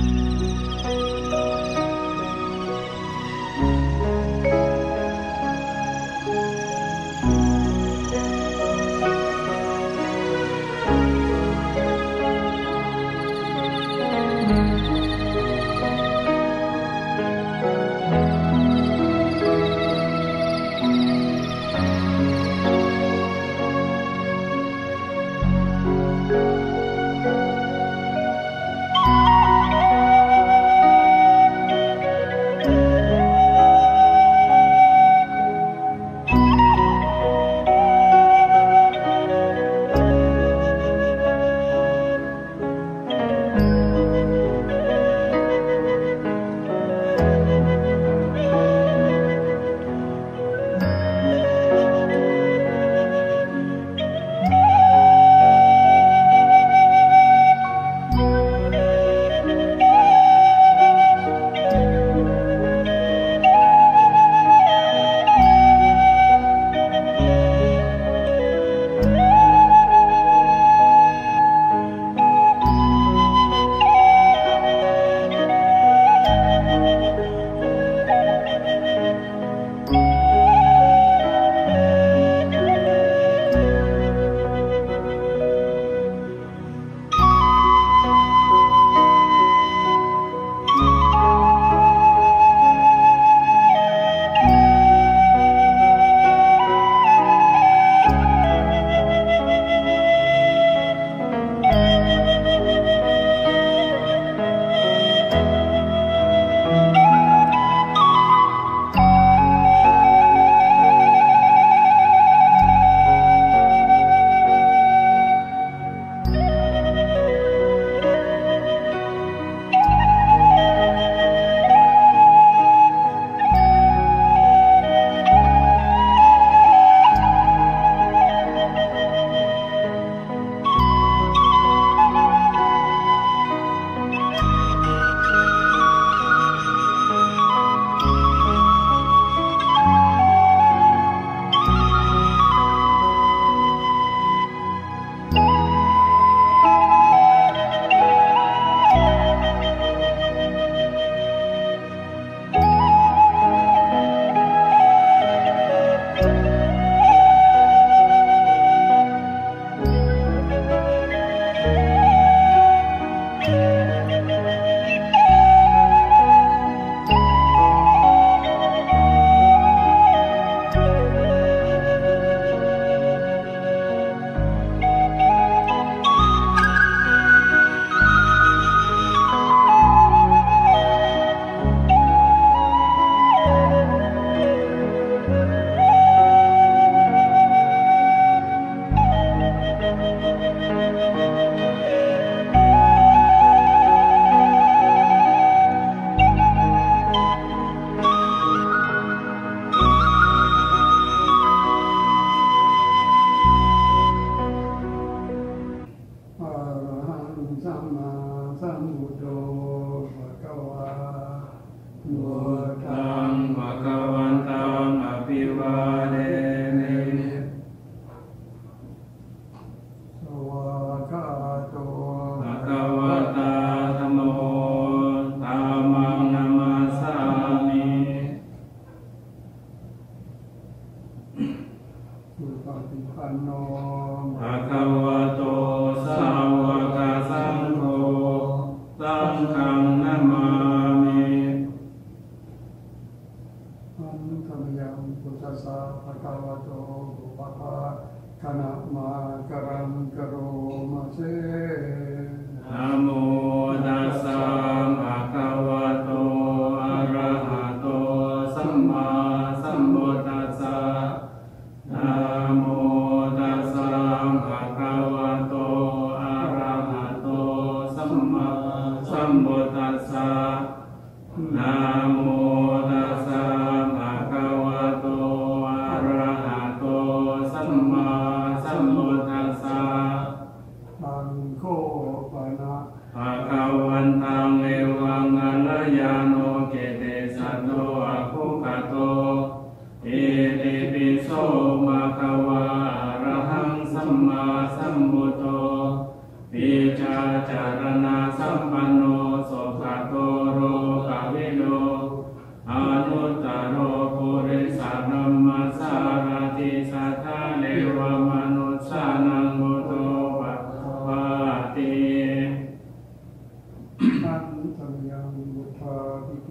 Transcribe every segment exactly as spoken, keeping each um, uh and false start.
จารณะสัมปันโนโสภะ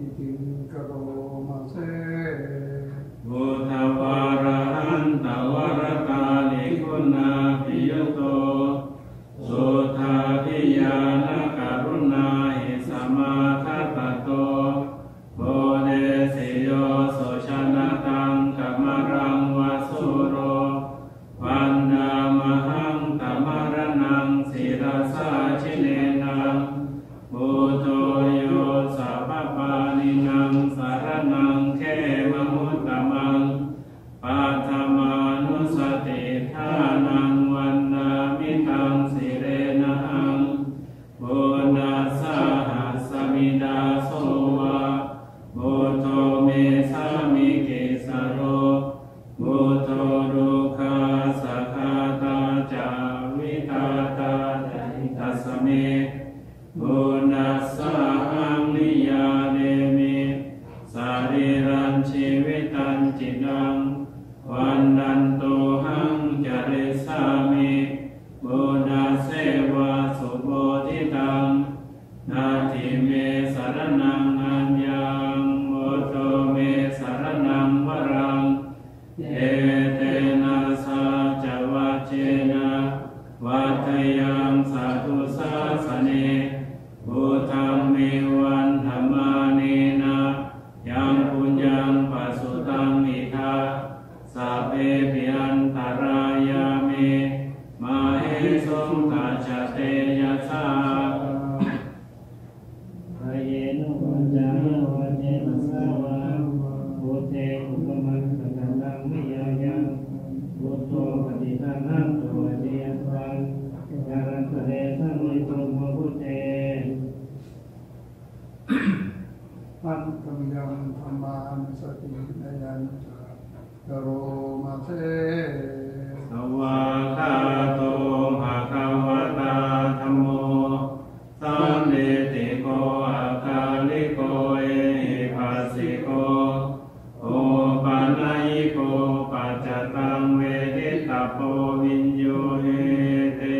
อิติงกโรมาเสพุทธวาระหันตวรกาลิคุณาภิยุโตสุทธาภิญาณกรุณาหิสมาคัตโตโพเดสิโยโสชนะตังกัมมรังวาสุโรวันดามหังตมรณังศิรสาชิเนนังบุโตโยสัพพานินังสารนังเขมมุตตมังปัฏฐมานุสติทานังวันนามิตังสิเรนะหังบุญนาสหัสมิดาโสวะบุโตเมสามิเกสโรบุโตรุคาสคาตาจาวิตาตาจาหิตัสเมบุญนาสหังนิยาเดมิสารีรันชีวิตันจิตังวันดันโตหังจาริสามิบุญาเสวะสุโพธิตังนาทิเมสารนังอัญญังบุตโตเมสารนังวรังเอเตนะสาจวัจเจนะวัฏยังสาธุสาสเนพุทธังเมวันธรรมาเนนะยังปุญญังปัสสุตังอิทาสัพเพปิอันตรายาเมมาเหสงกัจจเตยัสสะพระเยนุปัญญาวะเจนะสาวะพุทเทอุปมังสังฆังวิยายังพุทโธปฏิภาณังตัวเดียตังการันตะเรสังวิตุมพุทเตอันธรรมยังธรรมานุสตินยัญจกโรมาเสสวากขาโตภะคะวะตาธัมโมสันนิติโกอาคาลิโกเอหิปัสสิโกโอปัญญิโกปัจจตังเวทิตาโพวิญโยเอเต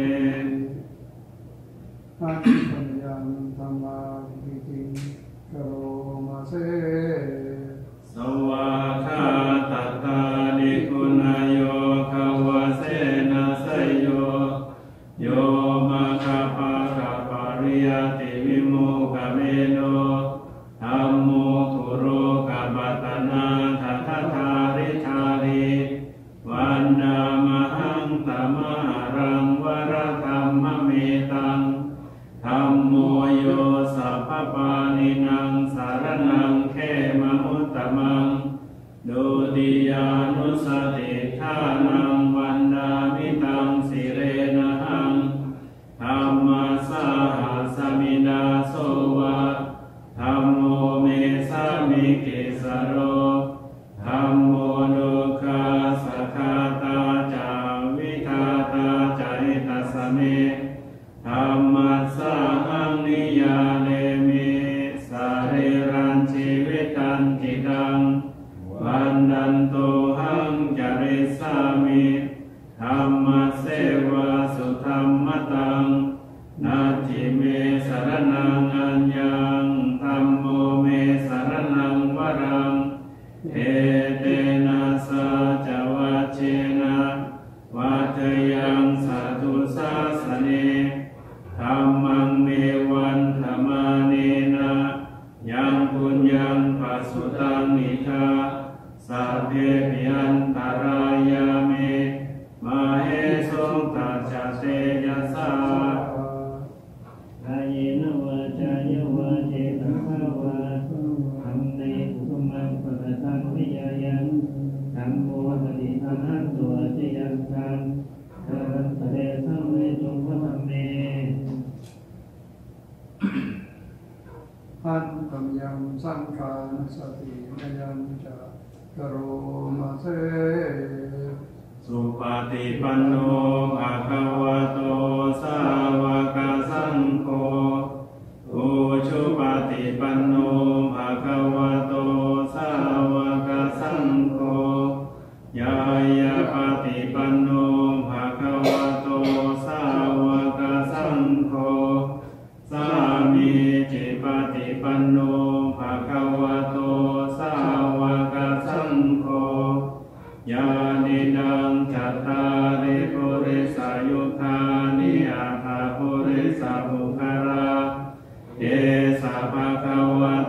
อันธรรมยังธรรมานิติงกโรมาเสสวากขาตตาลิคุณาโยภวเสนะสยโยโยมาคาภาคาปริยติวิโมกเมโนธัมโมทุโรกบัตนาทัทธาริธาริวันดามหังตมหรังวรธัมมเมตังธัมโมโยสัพพานินังสารนังเขมมุตตมังดุติยานุสติทานังวันดามิตังสิเรนะหังธัมมัสสะหัสมิดาโสวะธัมโมเมสามิเกสโรธัมโมโลกาสคาตาจาวิทาตาจาหิตัสสเมธัมมัสสะหังนิยาเนมิสารีรันชีวิตันติตังวันดันโตหังจาริสามิธัมมเสวะสุธรรมตังนาทิเมสารนังอัญญังธัมโมเมสารนังวรังเอเตนะสาจวัจเจนะวัฏยังสาธุสาสเนธัมมังเมวันธรรมาเนนะยังปุญญังปัสสุตังอิทาสัพเพปิอันตรายาเมมาเหสงกัจจเตยัสสะพระเยนุวาจายวะเจนะสาวะธัมเมอุปมังปะตังวิยายังธัมโมปฏิภาณังตัวเดียตังการันตะเรสังวิตุมพุทธัมเมอันธรรมยังสังฆานุสตินยัญจกโรมาเสสุปฏิปันโนภะคะวะโตสาวกสังโฆอุชุปฏิปันโนภะคะวะโตสาวกสังโฆยายาปฏิปันโนภะคะวะโตสาวกสังโฆสามีจิปฏิปันโนภะคะว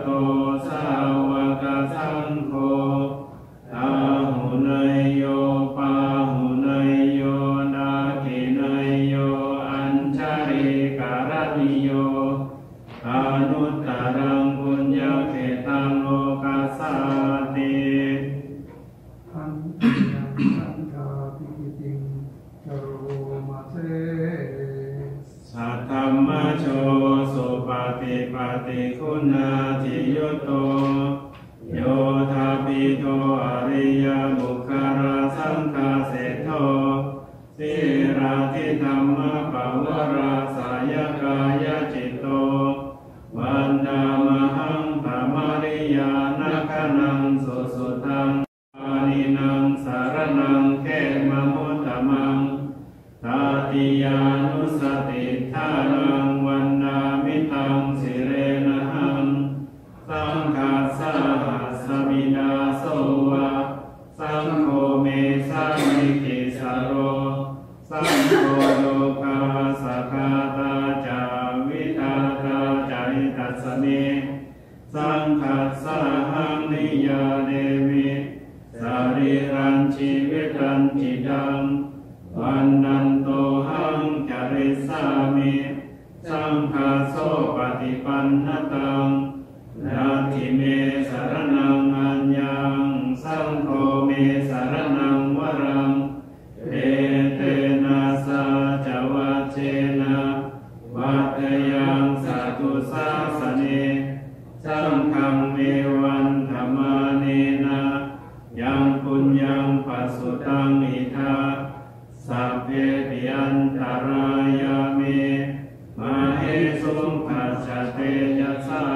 โตสาวกสังโฆอาหุเนยโยปาหุเนยโยนาคิเนยโยอัญชริการณิโยอนุตตรังปุญญเขตังโลกัสสาติอันติยังสังฆาปิติงจโรมาเสสัทธัมมโชสุปฏิปฏิคุณาทิยุตโตโยธาปิโตอริยบุคคลสังฆเสโทสิราธิธรรมปวาราสายกายจิตโตวันดามหังธรรมริยานัคนังสุสุตังอานินังสารนังเขมมุตตมังตาติยานุสติทานังวันนามิตังสิเรนะหังสังฆาสาหัสมิดาโสวะสังโฆเมสามิกิสโรสังโฆโลกาสัคคาตาจาวิตาตาจาริตัสสเนสังฆาสาหังนิยาเดวิสารีรังชีวิตังจิตังวันนันโตหังจาริสามิสังฆาโสปฏิปันนตังนาทิเมสารนังอัญญังสังโฆเมสารนังวรังเอเตนะสาจวัจเจนะวัตยังสัตุสาสเนสังฆังเมวันธรรมาเนนะยังปุญญังปัสสุตังอิทาสัพเพปิยันตรายามิมาเหสุงปัจจเตยัสสา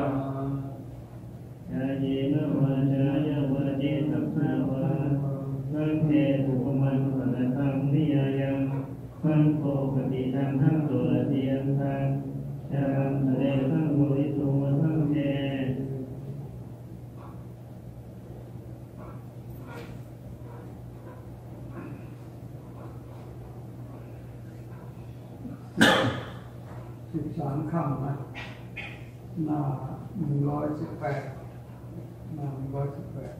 ยาเยนะวาจายาวาเจสัพพาวาสังเทปุปมันปะตังนิยายังสังโฆปฏิทังหังตุลติยันตังชารังทะเลสังบุริตุวสังเทสิบสามคำนะหน้าหนึ่งร้อยสิบแปดหน้าหนึ่งร้อยสิบแปด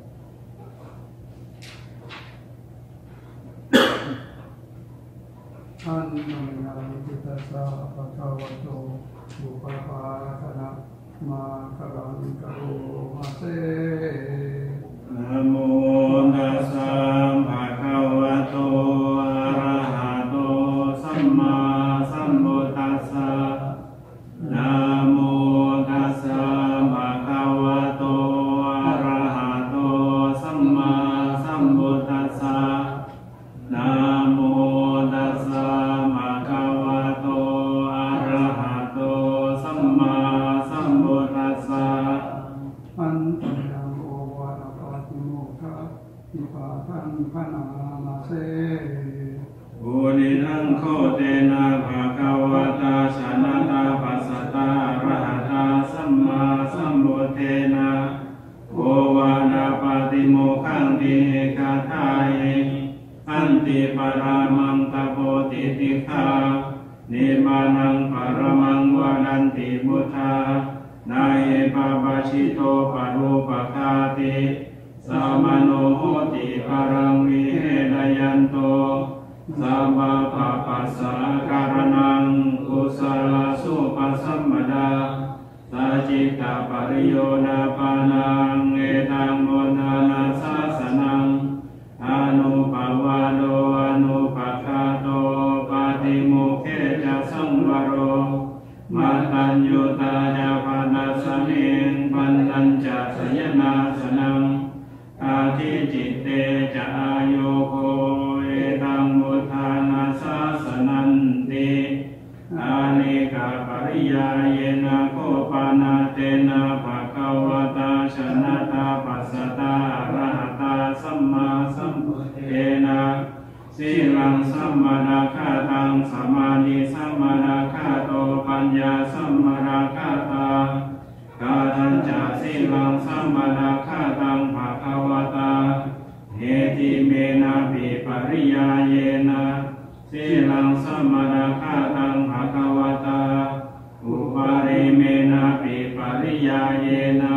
ท่านนำนาจิตาสาปะทาวโตบุปภาคณะมาคารังกโรมาเสนะโมตัสสะภะคะวะโตอะระหะโตสัมมาสัมพุทธัสสะนะโมตัสสะภะคะวะโตอะระหะโตสัมมาสัมพุทธัสสะนะโมตัสสะภะคะวะโตอะระหะโตสัมมาสัมพุทธัสสะอันตัญญังโอวาทปาติโมกขอิปาทังพนามาเสบุรินังโคเตนะภะคะวะตาชนะตาปัสสตาอะระหะตาสัมมาสัมพุทเทนะโอวาทปาติโมกขังติเอกาทายอันติปรามังตโพติติฆานิบานังปรมังวานันติบุทธานาเอปะปะชิโตปะรูปะคาติสามโนโหติปรังวิเหรยันโตสัมมาปะปัสสะการนังกุศลสุปสัมปดาสัจจิตาปริโยนาปานังเอตังโมนานาสาสนังอนุภาวะโดอนุภาคาโตปาติโมกเขจะสังวโรมาตัญญูตาญาปนัสสเนงปันตัญจะสยนาสนังอาทิจิตเตจะอาโยโคเอตังมุทานาสาสนันติอานิกาปริยาเยนะโคปานาเตนะภะคะวะตาชนะตาปัสสตาอะระหะตาสัมมาสัมพุทเทนะสีลังสัมมานาคาตังสมาธิสัมมานาคาโตปัญญาสัมมานาคาตากาทัญจาสีลังสัมมานาคาตังภะคะวะตาเอติเมนะปิปริยาเยนะสีลังสัมมานาคาตังภะคะวะตาอุปาริเมนะปิปริยาเยนะ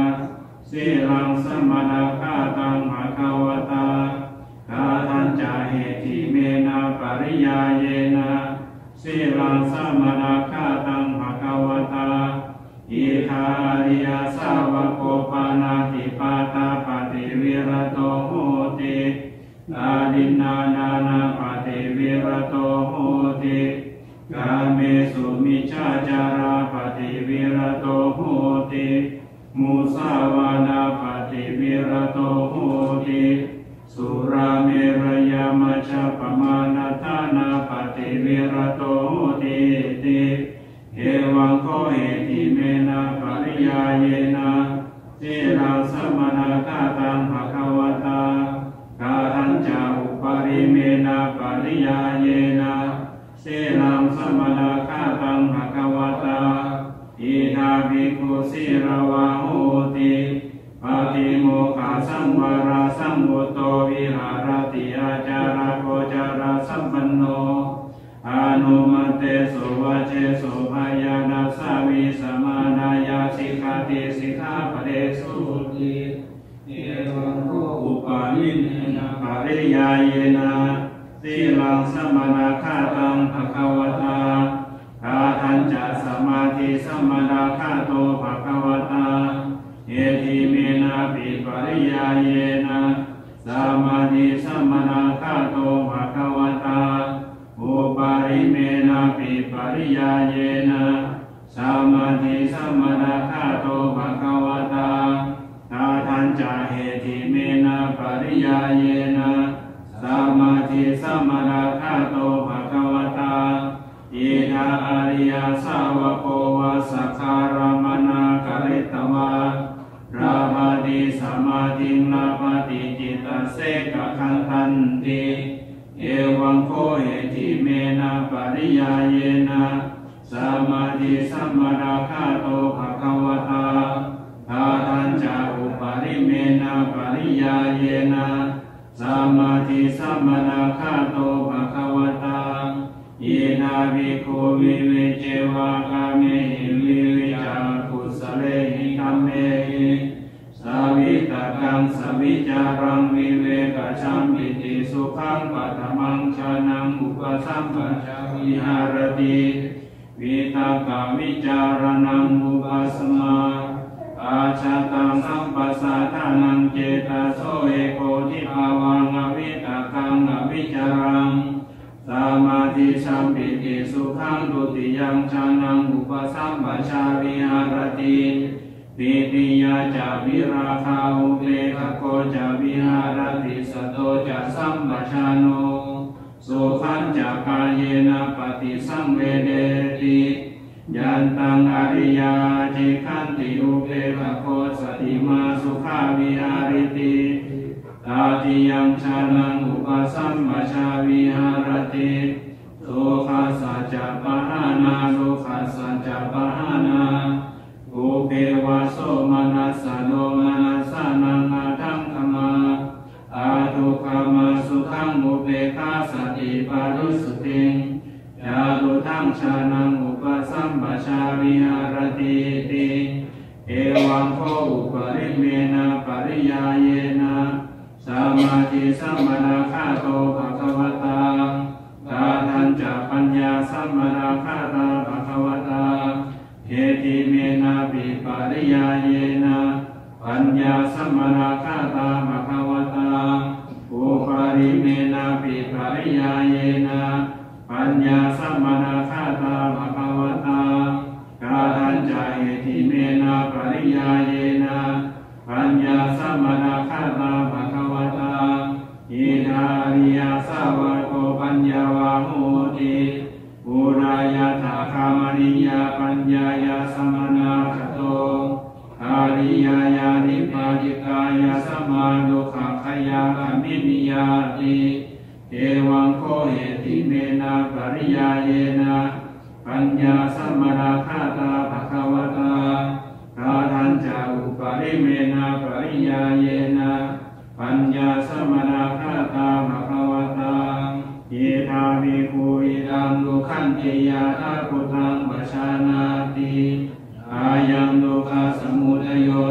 สีลังสมณคาตังภควตาคาทัญจาเหติเมนะปริยาเยนะสีลังสมณคาตังภควตาอิทาริยสาวโกปานาติปาตาปฏิวิรโตโหติอาดินนานานาปฏิวิรโตโหติกาเมสุมิจฉาจาราปฏิวิรโตโหติมุสาวานาปฏิวิรโตโหติสุราเมรยามัชฌัปปมานาทานาปฏิวิรโตโหติติเอวังโคเหติเมนะปริยาเยนะสีลังสมณคาตังภควตากาทัญจาอุปริเมนะปริยาเยนะสีลังสมณคาตังภควตาอิทาภิกขุสีรวะโหติปฏิโมกขาสังวราสังวุตโตวิหารติอาจาระโกจาระสัมปันโนอนุมัตเตสุวัจเจสุภายานัสสาวิสมานายาสิกขาติสิกขาปะเดสุติเอวังโคอุปาลิเนนะปริยาเยนะสีลังสมณคาตังภควตาคาทัญจสมาธิสมณคาโตภควตาเอธิเมนะปิปริยาเยนะสมาธิสมณคาโตภควตาอุปาริเมนะปิปริยาเยนะสมาธิสมณคาโตภควตาคาทัญจาเหติเมนะปริยาเยนะสมาธิสมณคาโตภควตาอิทาอริยสาวโกวาสัคคารมนาคาริตวาราภติสมาธิลาภติจิตตเสกขันธันติเอวังโคเหติเมนะปริยาเยนะสมาธิสัมมาราคาโตภควตาคาทัญจาอุปริเมนะปริยาเยนะสมาธิสัมมาราคาโตภควตาอินาภิกขุวิเวเจวะกาเมหิวิวิจาคุสเลหิธัมเมหิสาวิตกังสวิจารังวิเวกชัมปิติสุขังปัตมังชานังอุปสัมปชัญวิหารติวิตากาวิจารณังอุปัสมาอาชาตังสัมปัสสะทานังเจตโสเอโกทิภาวังอวิตากังอวิจารังสมาธิสัมปิติสุขังตุติยังชานังอุปสัมปชัญวิหารติปิติยาจาวิราคาอุเบกโกจาวิหารติสโตจะสัมปชัญโนสุขันจักาเยนะปฏิสังเวเดติยันตังอริยาเจขันติอุเบกโกสติมาสุขาวิหาริติตาติยังชานังอุปสัมปชัญวิหารติโสขัสสะจะปะหานาโสขัสสะจะปะหานาอุเปวะโสมนัสสะโนมนัสสะนังอาทังขมาอาทุขมาสุขังอุเบกขาสติปารุสุติงยาตุทังชานังอุปสัมปชัญวิหารติติเอวังโคอุปริเมนะปริยาเยนะสมาธิสัมมาราคาโตภควตาคาทัญจปัญญาสัมมาราคาตาภควตาเอติเมนะปิปริยาเยนะปัญญาสัมมาราคาตาภควตาอุปาริเมนะปิปริยาเยนะปัญญาสัมมาราคาตาภควตากาทัญจาเหติเมนะปริยาเยนะปัญญาสัมมาราคาตาภควตาอิทาริยสาวโกปัญญาวาโหติปุรายาตาคามริยาปัญญายาสมนาคโตอาริยายานิปาจิกายาสมาดุขขยาคามินิยาติเอวังโคเหติเมนะปริยาเยนะปัญญาสัมมาราคาตาภควตาคาทัญจาอุปริเมนะปริยาเยนะปัญญาสัมมาราคาตาภควตาอิทาภิกขุอิดังดุขันติยาตาพุทธังปชานาติอายังดุขสมุทัยโยติย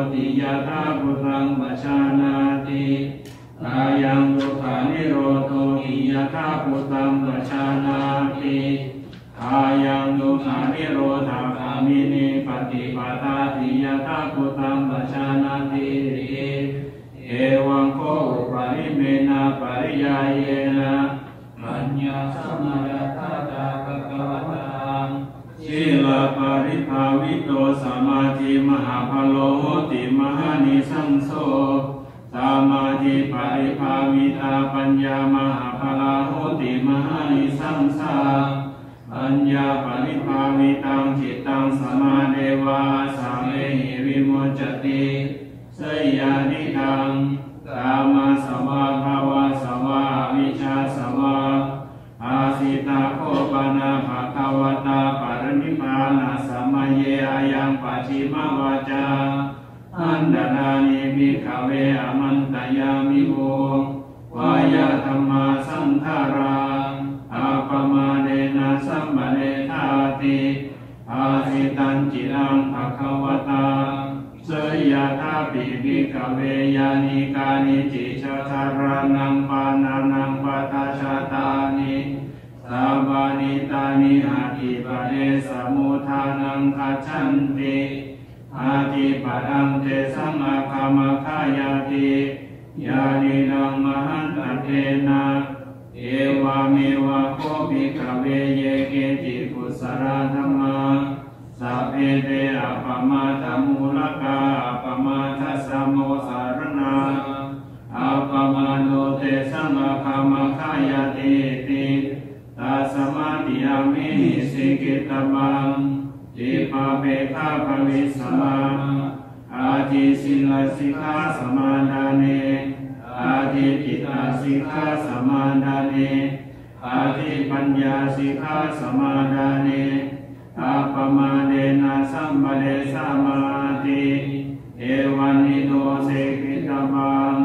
ยถาพุทธังปชานาติอายังทุกขานิโรโธหิยถาพุทธังปชานาติอายังทุกขานิโรธาคามินิปฏิปทาหิยถาพุทธังปชานาติเอวังโคอุปาริเมนะปริยายเยนะปัญญาสมาทาตาภควตังศีลปริภาวิโตสมาธิมหาภโลโหติมหานิสังโสสมาธิปริภาวิตาปัญญามหาภลาโหติมหานิสังสาปัญญาปริภาวิตังจิตตังสมาเดวะสาเมหิวิมุจจติสยานิทังกามสวะภาวะสวะวิชาสวะอาสิตาโคปนาภะคะวตาปรินิพพานาสัมมาเยอายังปัจฉิมวาจาอันดานานิภิกขเวอมันตยามิโหวายาธรรมาสังขาราอาปมาเนนะสัมมาเนธาติอาสิตัญจิตังภะคะวตาสยถาปิภิกขเวยานิกานิจิชาธารานังปานานังปัตตาชาตานิสัพพานิตานิอาทิปะเดสมุทานังคัจฉันติอาทิปะรังเตสังอาคามคายาติยานินังมหันตเทนะเอวาเมวะโคภิกขเวเยเกจิกุสราธัมมาสัพเพเตอปมาทมูลกาอปมาทัสสะโมสารนาอปมาโนเตสังอาคามคายาติติตัสมาติยามิสิกิตบังจิปะเปฆาภวิสมาอาทิสิลสิกขาสมาดาเนอาทิจิตตสิกขาสมาดาเนอาทิปัญญาสิกขาสมาดาเนอาปมาเดนะสัมปะเดสมาธิเอวันนิโนเสกิตบัง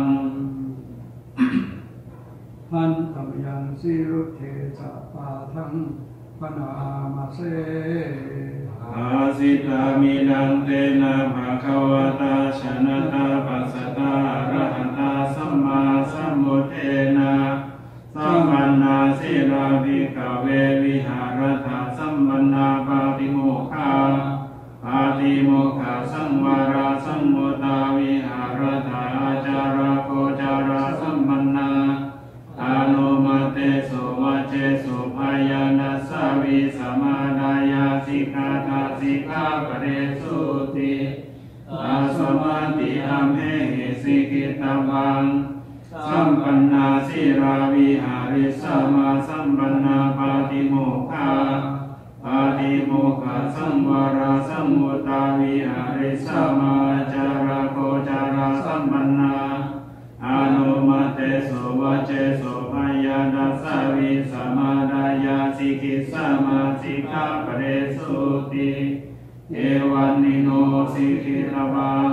หันธรรมยังสิรุเทสะปาทังปนามาเสอาสิตามิดังเตนะภะคะวะตาชนะตาปัสสตาอะระหะตาสัมมาสัมพุทเทนะสัมปันนาสิราภิกขเววิหารถาสัมปันนาปาติโมกขาปาติโมกขาสังวาราสัมมุตตาวิหารถาอาจาราโคจาราสัมปันนาอานุมาเตสุวัจเจสุภายานัสสาวิสมาดายาสิกขาทาสิกขาปเรสุติอาสมาติอัมเหหิสิกิตวังสัมปันนาสิราวิหาริสัมมาสัมปันนาปาติโมกขาปาติโมกขาสังวาราสัมมุตตาวิหาริสัมมาจาราโคจาราสัมปันนาอานุมาเตสุวัจเจสุภายานัสสาวิสมาดายาสิกิสมาสิกขาปเรสุติเอวันนิโนสิกิตบัง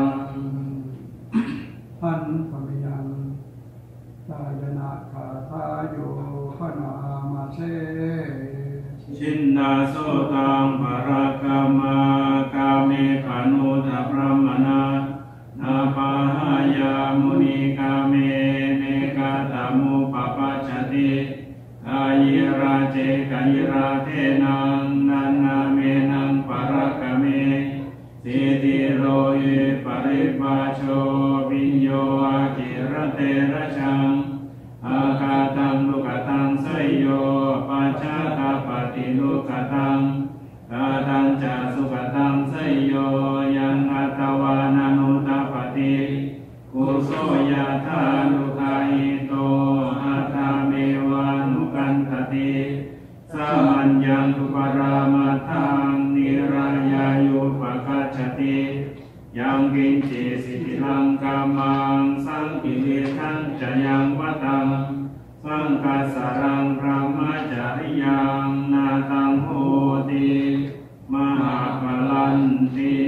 หันธรรมยังตายนาคาทาโยปนามาเสชินนาโสตังภรกามากาเมขนุ ทพรหมนานาปาหายามุนิกาเมเนกาตามุปปัจจติกายิราเจกายิราเทนังนันนาเมนังปรกเมสิติโรเยปริปาโชวิญโยอากิรเตระชังอาคาตังลุกตังสยโยปัจจตาปฏิลุกตังกาตังจาสุกตังสยโยยังอัตวานานุตปฏิกุโสยะธานุคาหิโตอัตตาเมวานุกันตติสัมมัญญังทุปรามาทังนิรายายุปกัจจติยังกินเจสิติลังกามังสังกิเลทังจะยังวัตังสังกัสสารังพระมจาริยังนาตังโหติมหาภลันติ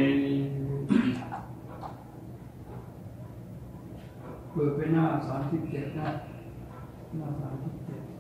เปิดไปหน้าสามสิบเจ็ดนะหน้าสามสิบเจ็ด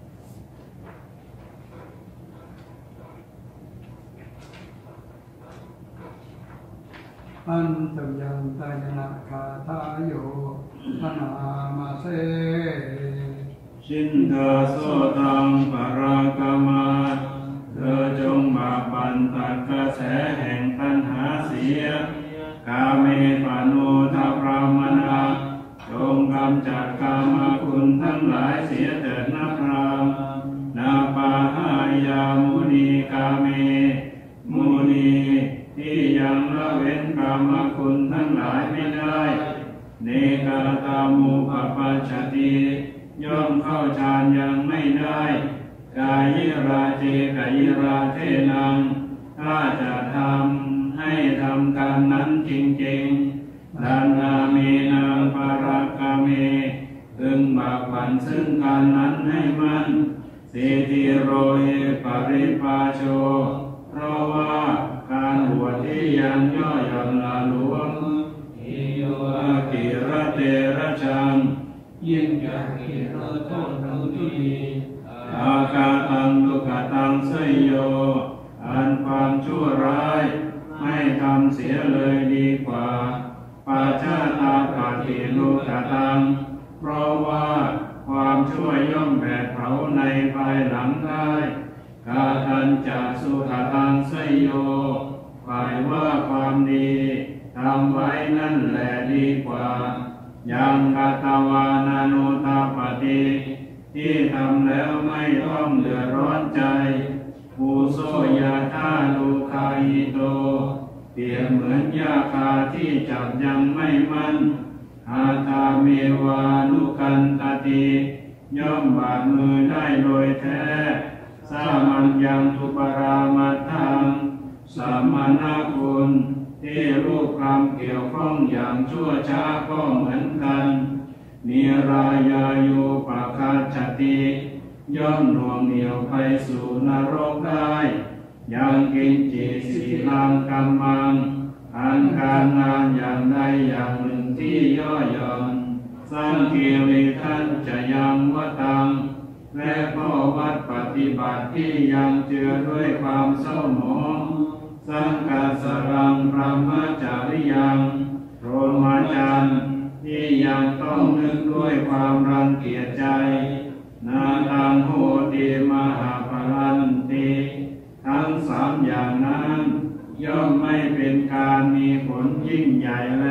อันตุยังตายนาคาทายโยพนามาเสชินทาโสตังปรากามาเธอจงบากบั่นตัดกระแสแห่งตัณหาเสียกาเมปานุทาพรามนาจงกำจัดกามคุณทั้งหลายเสียเถิดนะพรามนาปาหายามุนีกาเมมุนีที่ยังละเว้นกามคุณทั้งหลายไม่ได้เนกาตามุปปัชชติย่อมเข้าฌานยังไม่ได้กายิราเจกายิราเทนังถ้าจะทำให้ทำการนั้นจริงๆดานามีนางปารากาเมพึงบากบั่นซึ่งการนั้นให้มันสิติโรเอปริปาโชเพราะว่าการบวชที่ยังย่อหย่อนละหลวมอิโยอากิระเตระชังยิ่งใหญ่กิโลโทษทั้งที่ดีอาคาตังทุกขตังสยโยอันความชั่วร้ายไม่ทำเสียเลยดีกว่าปาชาตาปาติลูกตังเพราะว่าความชั่วย่อมแผดเผาในภายหลังได้กาทันจะสุขตังสยโยฝ่ายว่าความดีทำไว้นั่นแหละดีกว่ายังกาตวานานุตาปฏิที่ทำแล้วไม่ต้องเดือดร้อนใจภูโสยาธาลูคาหิโตเปรียบเหมือนยาคาที่จับยังไม่มั่นอาตาเมวานุกันตติย่อมบาดมือได้โดยแท้สามัญยังทุปรามัตถังสามานาคุณที่รูปคำเกี่ยวข้องอย่างชั่วช้าก็เหมือนกันนิรายายุปะคาชติย่อมหน่วงเหนี่ยวไปสู่นรกได้ยังกินจิสีลังกัมมังอันการงานอย่างใดอย่างหนึ่งที่ย่อหย่อนสร้างกิริทันจะยังวตังและข้อวัดปฏิบัติที่ยังเจือด้วยความเศร้าหมองสังกัสสรังพรหมจาริยังโรมาจันที่ยังต้องนึกด้วยความรังเกียจใจนาตังโหติมหาภลันติทั้งสามอย่างนั้นย่อมไม่เป็นการมีผลยิ่งใหญ่แล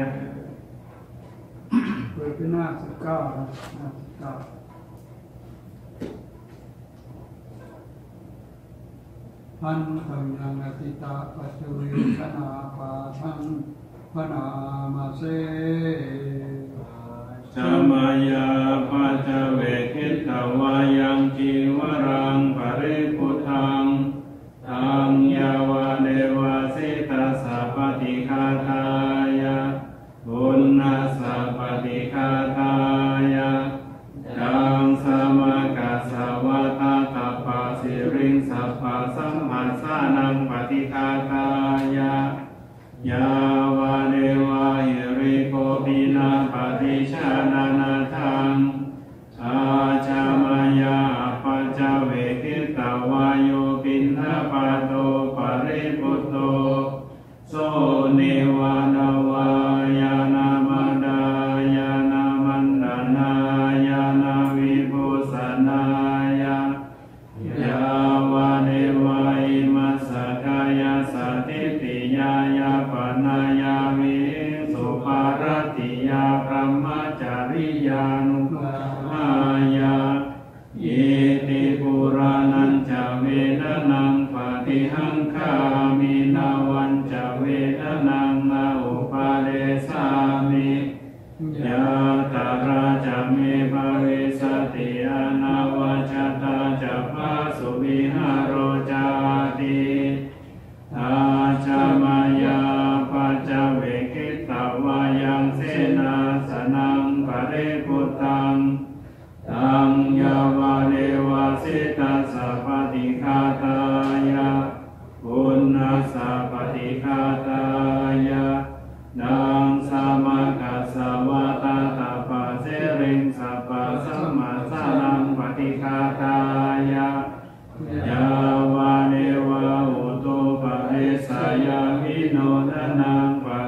เปิดที่หน้าสิบเก้านะหน้าสิบเก้าพันธังยังอติตาปัจจุเวชนาปาทังพนามาเสสมัยยาปัจจเวคิตวายังจีวรังปริพุทธังทังยาวะเดวะสิตาสัพพิคาทายะบุญนาสัพพิคาทายะดังสมกัสสวะตาตัปปะสิริงสัพพะสัมมาสานังปฏิคาทายะยาวะเดวะหิริโกปินาปฏิชานานาทังอาจามายาปัจจเวคิตวาโยปินทปาโตปริปุตโตโสเนวานาวายานามาดายานามันดานายานาวิปุสนายายาวะเดวะอิมัสสกายาสัตติติยายาปนายาวิสุภารติยาพรหมจาริยานุภายาเยติปุรานันจเวทนังปฏิหังคามินาวันจเวทนังนาอุปาเดสามิยาตาราจเมภวิสติอนาวจตาจัปปาสุวิหารโรจาติอาจามายาปัจจเวคิตวายังเสนาสนังปริพุทธังตังยาวะเดวะสิตาสัพพิคาทายะปุณณสัพพิคาทายะดังสมกัสสวะตาตัปปะเสริงสัพพะสัมมาสานังปฏิคาทายะยาวะเดวะอุตุปะเรสายามิโนทนังป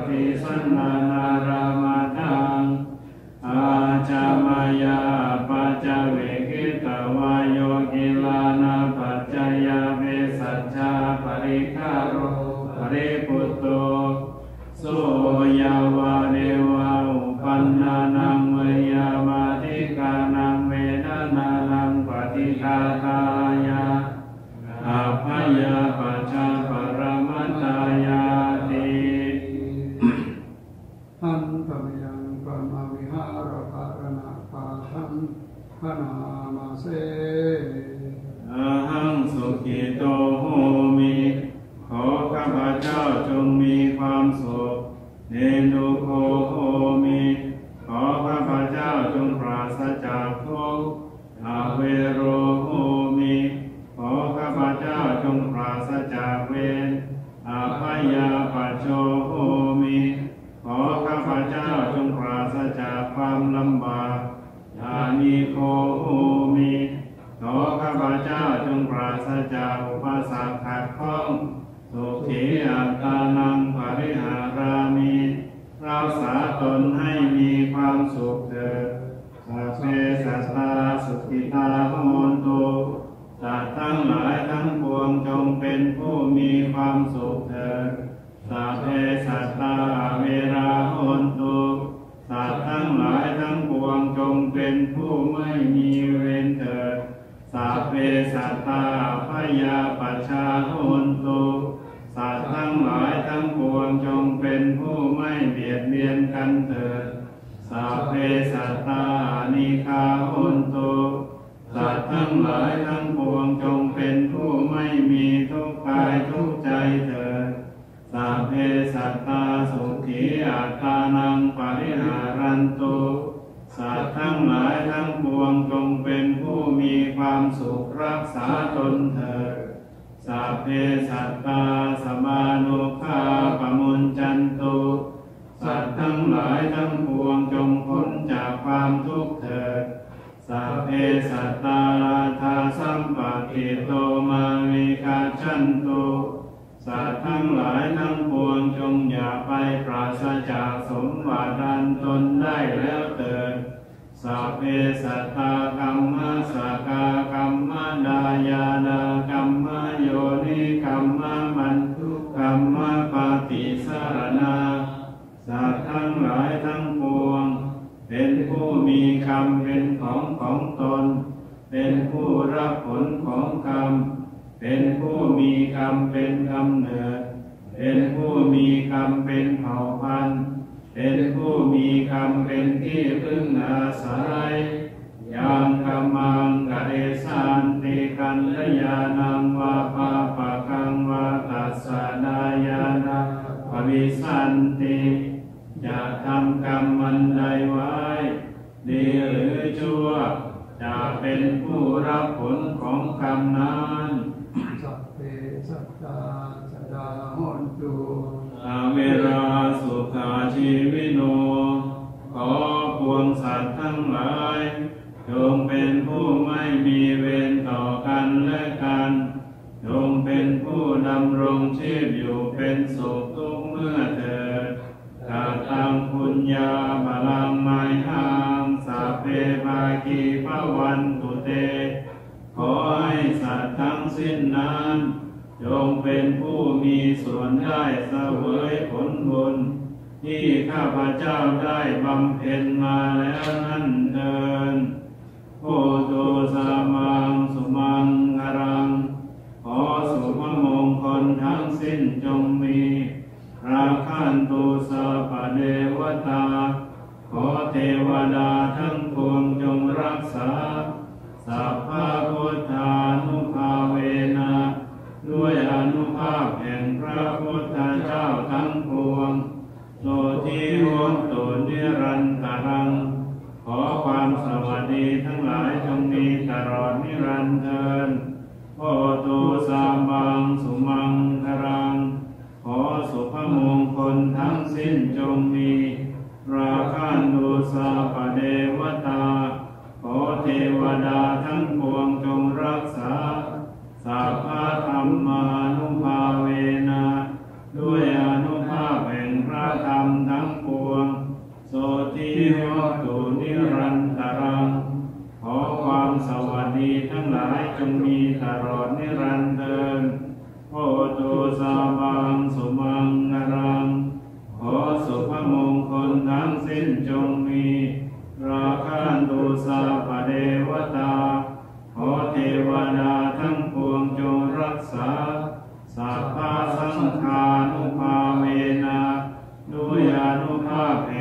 อันตมยังปมาวิหารการณะปาทังพนามาเสอาหังสุขิโตโหมิขอข้าพเจ้าจงมีความสุขเนนุโคโหมิขอข้าพเจ้าจงปราศจากทุกข์อาเวโรโหมิขอข้าพเจ้าจงปราศจากเวรอาพยาปัจโชโหมิขอข้าพเจ้าจงปราศจากความลำบากอานิโคโหมิขอข้าพเจ้าจงปราศจากอุปสรรคขัดข้องสุขีอัตตานังปริหารามิรักษาตนให้มีความสุขเถิดสัพเพสัตตาสุขิตาโหนตุสัตว์ทั้งหลายทั้งปวงจงเป็นผู้มีความสุขเถิดสัพเพสัตตาเวราโหนตุสัตว์ทั้งหลายทั้งปวงจงเป็นผู้ไม่มีเวรเถิดสัพเพสัตตาพยาปัชชาโหนตุสัตว์ทั้งหลายทั้งปวงจงเป็นผู้ไม่เบียดเบียนกันเถิดสัพเพสัตตานิฆาโหนตุสัตว์ทั้งหลายทั้งปวงจงเป็นผู้ไม่มีทุกข์กายทุกข์ใจเถิดสัพเพสัตตาสุขีอัตตานังปริหารันตุสัตว์ทั้งหลายทั้งปวงจงเป็นผู้มีความสุขรักษาตนเถิดสัพเพสัตตาสมานุภาปมุญจันตุสัตว์ทั้งหลายทั้งปวงจงพ้นจากความทุกข์เถิดสัพเพสัตตาราธาสัมปกิโตมาวิคัจฉันตุสัตว์ทั้งหลายทั้งปวงจงอย่าไปปราศจากสมบัติอันตนได้แล้วเถิดสัพเพสัตตากัมมะสกากัมมะดายานากัมมะโยนิกัมมะมันทุกัมมะปฏิสารณาสัตว์ทั้งหลายทั้งปวงเป็นผู้มีกรรมเป็นของของตนเป็นผู้รับผลของกรรมเป็นผู้มีกรรมเป็นกำเนิดเป็นผู้มีกรรมเป็นเผ่าพันธุ์เป็นผู้มีกรรมเป็นที่พึ่งอาศัยยังกัมมังกะเดสันติกันลยานังวาปาปะกังวาตัสสะดายานะภวิสันติจะทำกรรมมันใดไว้ดีหรือชั่วจะเป็นผู้รับผลของกรรมนั้นสัพเพสัตตาสัตตาโหนตุอาเวราสุขาชีวิโนขอปวงสัตว์ทั้งหลายจงเป็นผู้ไม่มีเวรต่อกันและกันจงเป็นผู้ดำรงชีพอยู่เป็นสุขทุกเมื่อเถิดตาตังพุญญาบาลังไมหังสัพเพภาคีภวันตุเตขอให้สัตว์ทั้งสิ้นนั้นจงเป็นผู้มีส่วนได้เสวยผลบุญที่ข้าพเจ้าได้บำเพ็ญมาแล้วนั่นเถิดโอตุสามังสุมังคารังขอสุภมงคลทั้งสิ้นจงมีราคันตุสัพพเทวตาขอเทวดาทั้งปวงจงรักษาสัพพะพุทธานุภาเวนะด้วยอนุภาพแห่งพระพุทธเจ้าทั้งปวงโสทิโหนตุนิรันตรังขอความสวัสดีทั้งหลายจงมีตลอดนิรันดร์เถิดโอตุสามังสุมังคารังขอสุภมงคลทั้งสิ้นจงมีราคันตุสัพพเทวตาขอเทวดาทั้งปวงจงรักษาสัพพะธรรมานุภาเวนะด้วยอนุภาพแห่งพระธรรมทั้งปวงโสทิโหตุนิรันตรังขอความสวัสดีทั้งหลายจงมีตลอดนิรันดร์เถิดโอตุสามังสุมังคารังขอสุภมงคลทั้งสิ้นจงมีราคันตุสัพพเทวตาขอเทวดาทั้งปวงจงรักษาสัพพะสังฆานุภาเวนะด้วยอนุภาพแห่ง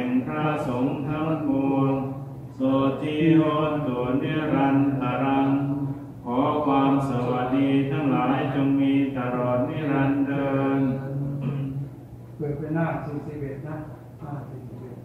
ฏิเวท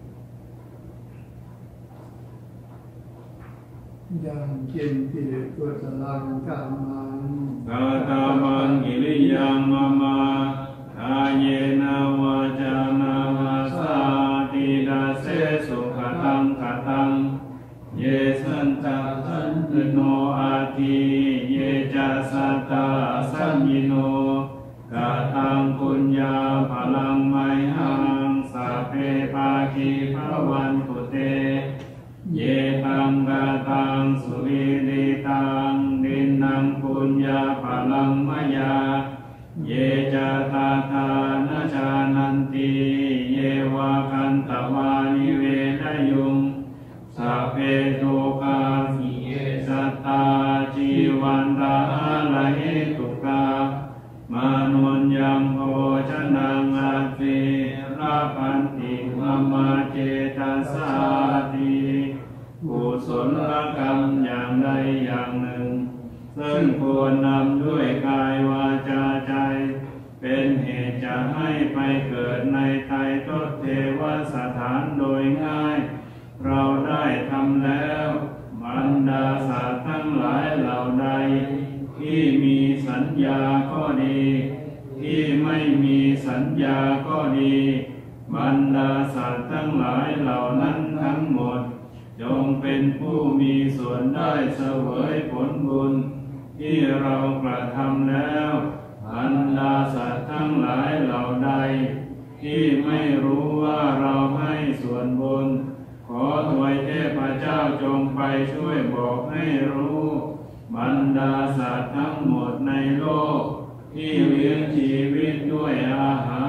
ยังเจนติกุศลังกามังกาตามังกิริยังมะมาทาเยนะวาจานะวาสาติดาเสสุขตังขตังเยสันตสันตโนอาทิเยจัสสัตตาสัญญิโนกาตังปุญญาภลังไมหังสัพเพภาคีภวันตุเตเยตังกาตังสุวิริตังดินนังปุญญาภลังมยาเยจาตาทานาชานันติเยวะคันตวานิเวทยุงสัพเพโตกาหิเยสัตตาจีวันตาลาหิตุกามานุญญังโภชนังอาเสราพันติมามาเจตสาติกุศลกรรมอย่างใดอย่างหนึ่งซึ่งควรนำด้วยกายวาจาใจเป็นเหตุจะให้ไปเกิดในไตรทศเทวสถานโดยง่ายเราได้ทำแล้วบรรดาสัตว์ทั้งหลายเหล่าใดที่มีสัญญาก็ดีที่ไม่มีสัญญาก็ดีบรรดาสัตว์ทั้งหลายเหล่านั้นทั้งหมดจงเป็นผู้มีส่วนได้เสวยผลบุญที่เรากระทำแล้วบรรดาสัตว์ทั้งหลายเหล่าใดที่ไม่รู้ว่าเราให้ส่วนบุญขอถวายเทพเจ้าจงไปช่วยบอกให้รู้บรรดาสัตว์ทั้งหมดในโลกที่เลี้ยงชีวิตด้วยอาหา